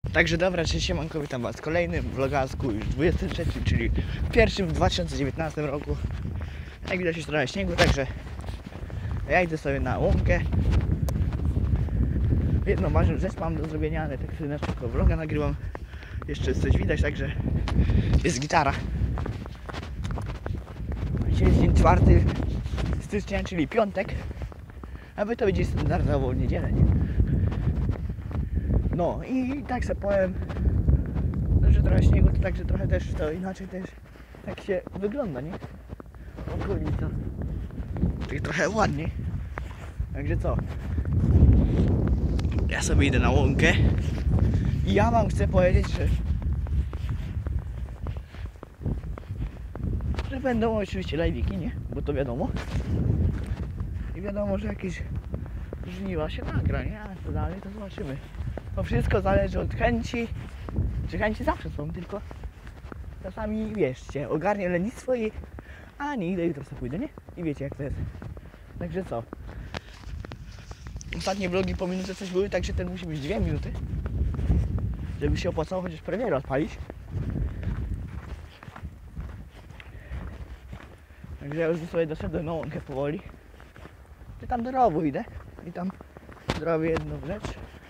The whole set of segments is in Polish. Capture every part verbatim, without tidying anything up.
Także dobra, cześć, siemanko, witam was w kolejnym vlogasku, już dwudziestym trzecim, czyli pierwszym w dwa tysiące dziewiętnastym roku. Jak widać jest trochę śniegu, także ja idę sobie na łąkę. Jedną ważną rzecz mam do zrobienia, ale tak sobie na szybko vloga nagrywam. Jeszcze coś widać, także jest gitara. Dzisiaj jest dzień czwarty stycznia, czyli piątek, a wy to widzicie standardowo w niedzielę, nie? No i tak sobie powiem, że trochę śniegu, to także trochę też to inaczej też tak się wygląda, nie? Okolica. Tak trochę ładniej. Także co? Ja sobie idę na łąkę i ja wam chcę powiedzieć, że że będą oczywiście live'iki, nie? Bo to wiadomo. I wiadomo, że jakieś żniwa się nagra, nie? A co dalej, to zobaczymy. To wszystko zależy od chęci. Czy chęci zawsze są, tylko czasami, wierzcie, ogarnie lenistwo i a nie idę, jutro sobie pójdę, nie? I wiecie jak to jest. Także co? Ostatnie vlogi po minucie coś były, także ten musi być dwie minuty, żeby się opłacało chociaż premierę odpalić. Także ja już sobie doszedłem na łąkę powoli. I tam do rowu idę i tam zrobię jedną rzecz.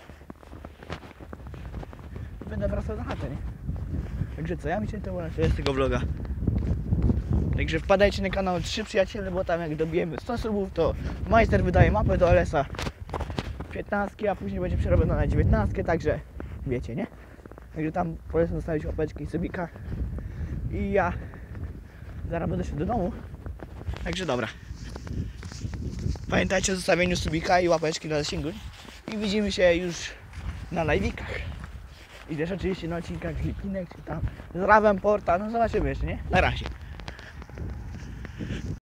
I będę wracał na chatę, nie? Także co, ja mi się to z tego vloga. Także wpadajcie na kanał Trzy Przyjaciele, bo tam jak dobijemy sto subów, to majster wydaje mapę do L S a piętnaście, a później będzie przerobiona na dziewiętnaście, także wiecie, nie? Także tam polecam zostawić łapeczki i subika. I ja zaraz będę szedł do domu. Także dobra. Pamiętajcie o zostawieniu subika i łapeczki na zasięgu. I widzimy się już na live'ikach. I też oczywiście na odcinkach klipinek, czy tam z Rawem Porta, no zobaczymy jeszcze, nie? Na razie.